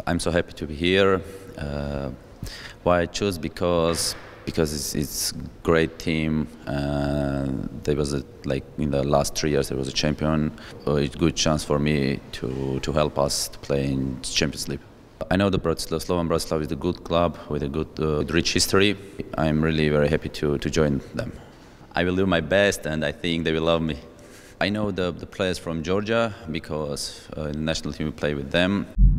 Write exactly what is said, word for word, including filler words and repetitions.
I'm so happy to be here. Uh, why I chose because because it's, it's great team. Uh, there was a, like in the last three years there was a champion. So it's a good chance for me to to help us to play in Champions League. I know the Bratislava, Slovan Bratislava is a good club with a good, uh, rich history. I'm really very happy to to join them. I will do my best, and I think they will love me. I know the, the players from Georgia because uh, in the national team we play with them.